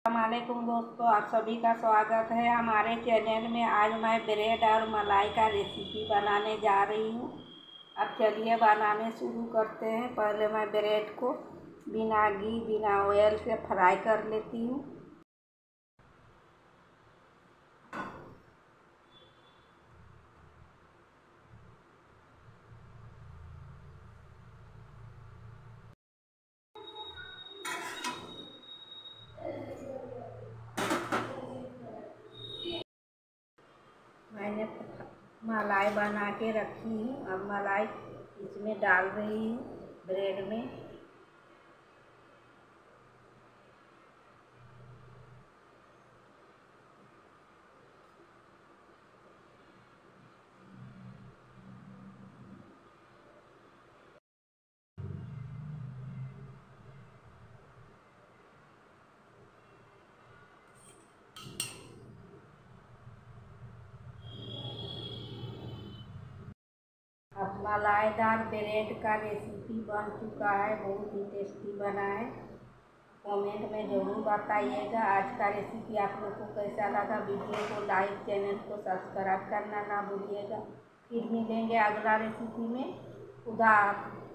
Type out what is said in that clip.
अस्सलामुअलैकुम दोस्तों, आप सभी का स्वागत है हमारे चैनल में। आज मैं ब्रेड और मलाई का रेसिपी बनाने जा रही हूँ। अब चलिए बनाने शुरू करते हैं। पहले मैं ब्रेड को बिना घी बिना ऑयल से फ्राई कर लेती हूँ। मैंने मलाई बना के रखी हूँ। अब मलाई इसमें डाल रही हूँ ब्रेड में। अब मलाईदार ब्रेड का रेसिपी बन चुका है। बहुत ही टेस्टी बना है। कमेंट में ज़रूर बताइएगा आज का रेसिपी आप लोग को कैसा लगा। वीडियो को लाइक, चैनल को सब्सक्राइब करना ना भूलिएगा। फिर मिलेंगे अगला रेसिपी में। खुदा हाफ़िज़।